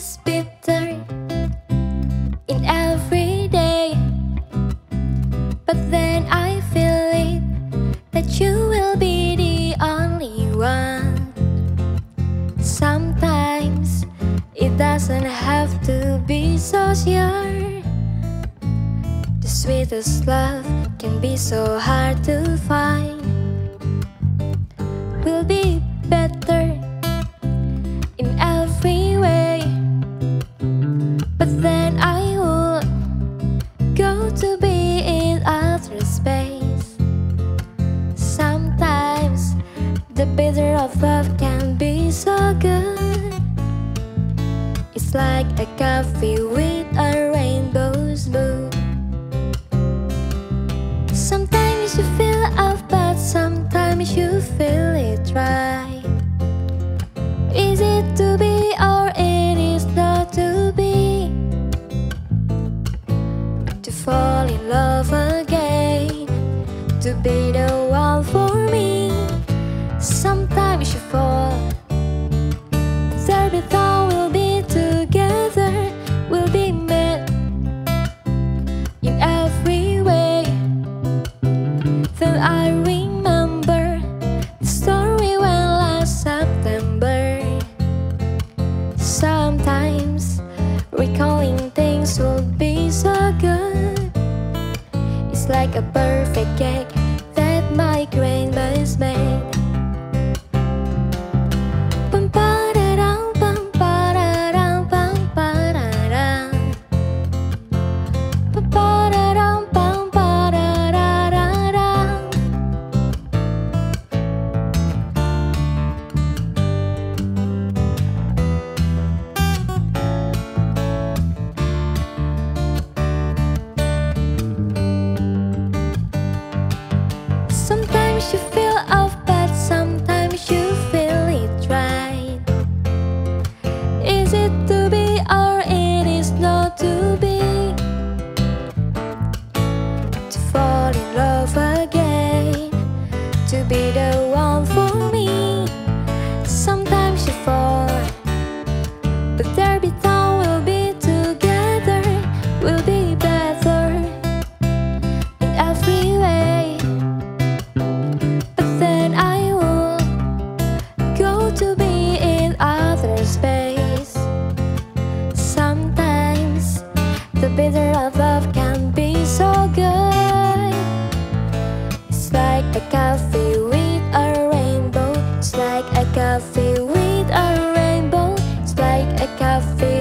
is bitter in every day, but then I feel it that you will be the only one. Sometimes it doesn't have to be so sure. The sweetest love can be so hard to find. We'll be better in every way, but then I would go to be in outer space. Sometimes the bitter of love can be so good. It's like a coffee with a rainbow's blue. Sometimes you feel off, but sometimes you feel it right. Is it to be or it is not to be? To fall in love again, to be the one for me. Sometimes you fall, there we thought we'll be together, we'll be met in every way. Then I remember the story when last September. Sometimes recalling things will be so good. It's like a perfect cake that my grandma's made. Sometimes you feel off, but sometimes you feel it right. Is it to be or it is not to be? To fall in love again, to be the one for me. Sometimes you fall, but there be time we'll be together, we'll be better in every way. To be in outer space. Sometimes the bitter of love can be so good. It's like a coffee with a rainbow. It's like a coffee with a rainbow. It's like a coffee